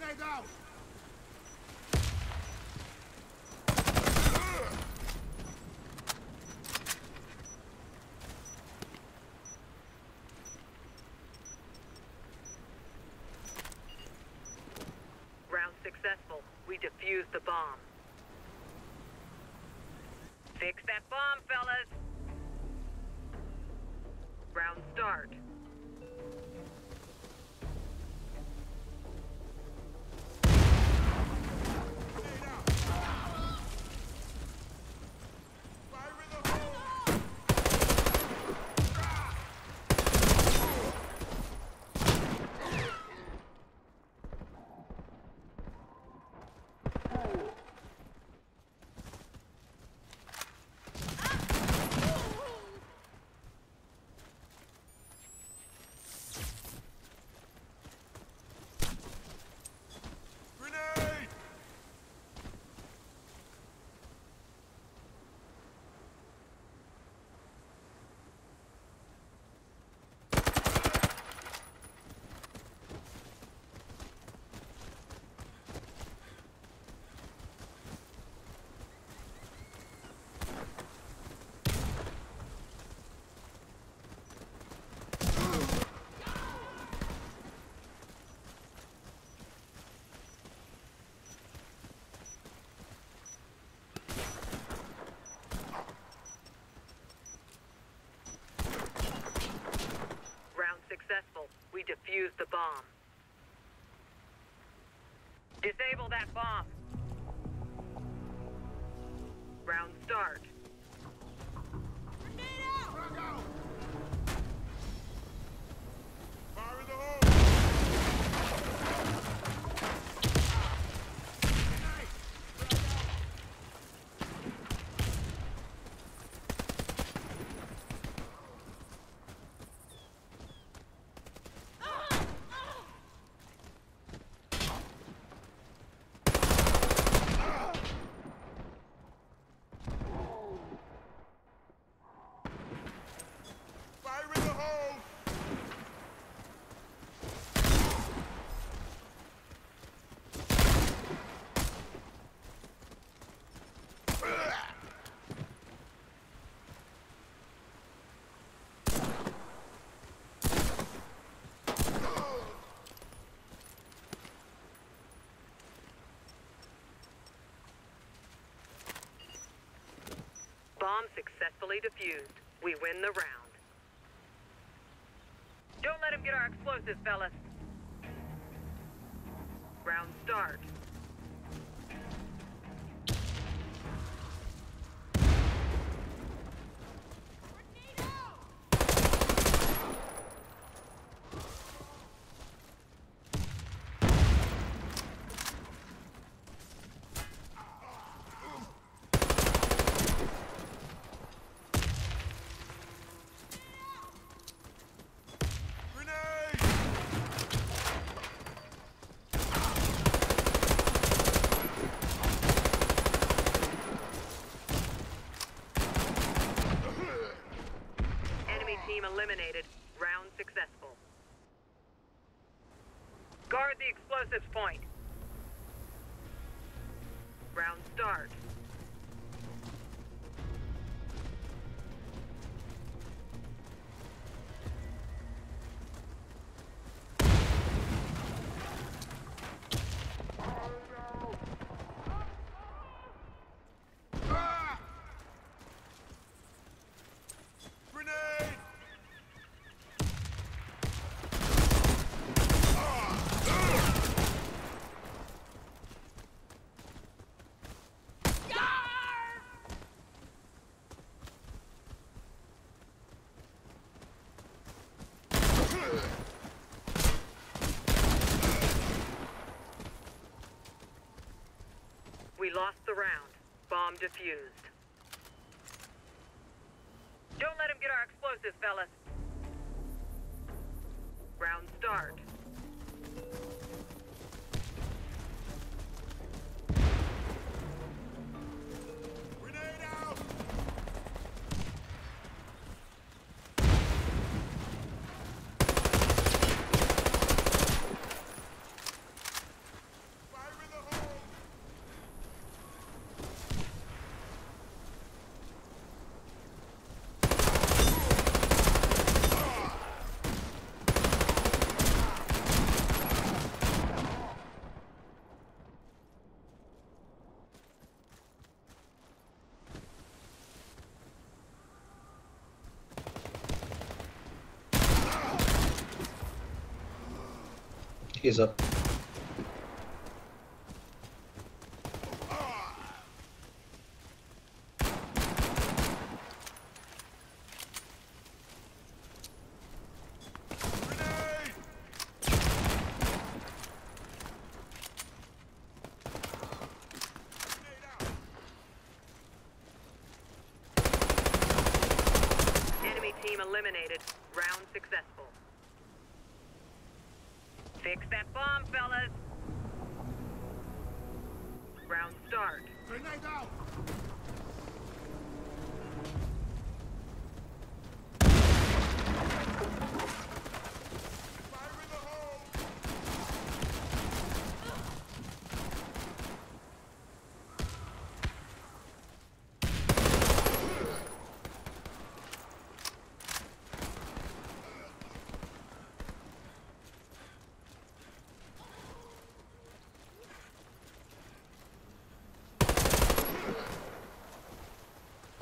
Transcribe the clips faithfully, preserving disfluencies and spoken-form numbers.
Grenade out! Round successful. We defused the bomb. Fix that bomb, fellas! Round start. Grenade out! Fire in the hole! Grenade! Round successful. We defused the bomb. Disable that bomb. Round start. Frag out! Fire in the hole! Grenade! Frag out! Fire in the hole! Bomb successfully defused. We win the round. Don't let him get our explosives, fellas. Round start. Grenade! Enemy team eliminated. Round successful. Guard the explosives point. Round start. Ah! Grenade! We lost the round. Bomb defused. Don't let him get our explosives, fellas. Round start. Grenade out! He's up. Grenade! Grenade out! Enemy team eliminated. Round successful. Fix that bomb, fellas. Round start. Grenade out! Fire in the hole!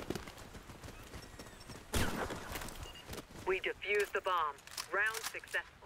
We defused the bomb. Round successful.